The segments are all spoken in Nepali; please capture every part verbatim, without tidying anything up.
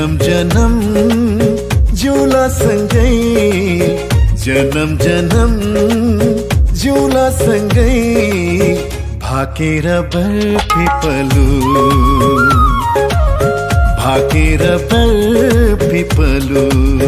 जन्म जन्म जिउला सँगै, जन्म जन्म जिउला सँगै, भाकेर बरपिपलु, भाकेर बरपिपलु।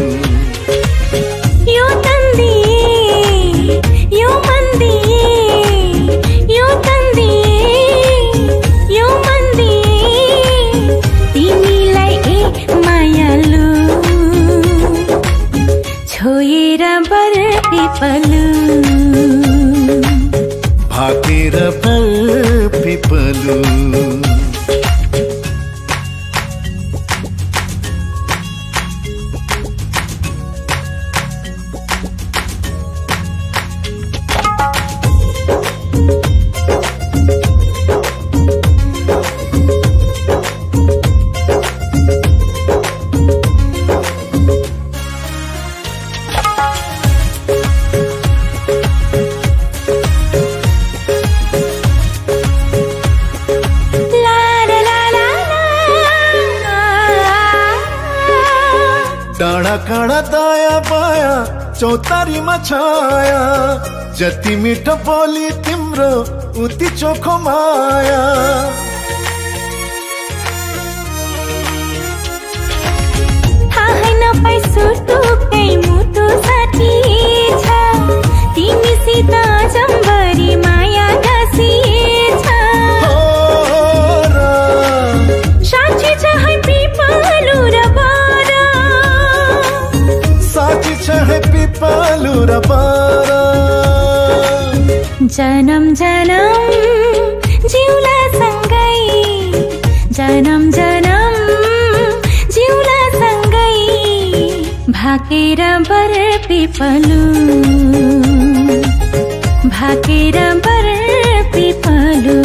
यो तन्दिए यो मन्दिए, यो तन्दिए यो मन्दिए, तिमीलाई ए मायालु, छोएर बरपिपलु, भाकेर बरपिपलु। डाँडा काँडा दाया बाया चौतारीमा छाया, जति मिठो बोली तिम्रो उति चोखो माया। थाहै नपाई सुटुकै मुटु साथी छ, तिमीसित जम्बरी माया गाँसिएछ। साँच्ची छ है पिपलु र बर, साँच्ची छ है पिपलु र बर। जन्म जन्म जिउला सँगै, जन्म जन्म जिउला सँगै, भाकेर बरपिपलु, भाकेर बरपिपलु।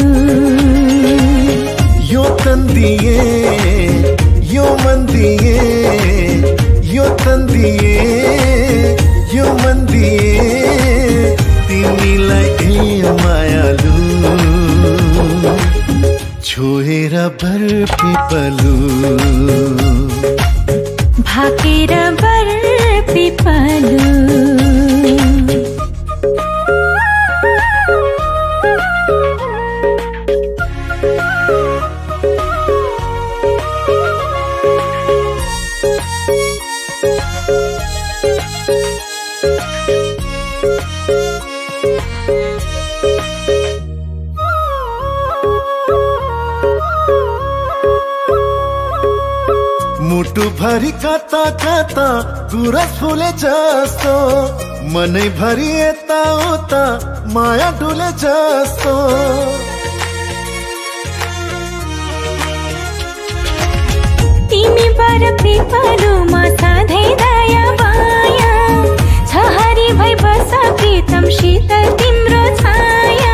यो तन्दिए यो मन्दिए, यो तन्दिए यो मन्दिए, तिमीलाई ए मायालु, छोएर बरपिपलु, भाकेर बरपिपलु। मुटु भरि कता कता गुरस फुले जस्तो, मनै भरि यता उता माया डुले जस्तो। तिमी बरपिपलुमा सधैँ दया माया, छहरी भई बस प्रितम शीतल तिम्रो छाया।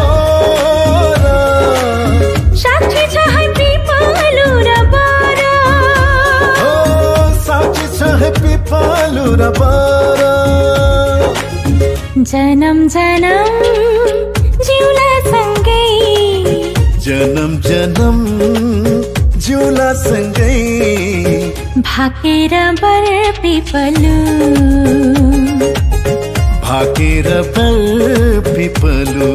साक्षी छ है पिपलु र बर, साक्षी छ है पिपलु र बर। जन्म जन्म जिउला सँगै, जन्म जन्म जिउला सँगै, भाकेर बरपिपलु, भाकेर बरपिपलु।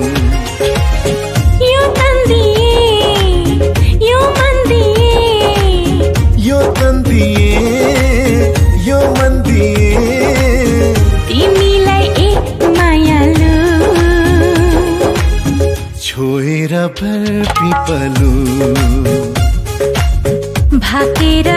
यो तन्दिए यो मन्दिए, यो तन्दिए यो मन्दिए, तिमीलाई ए मायालु, छोएर बरपिपलु, भाकेर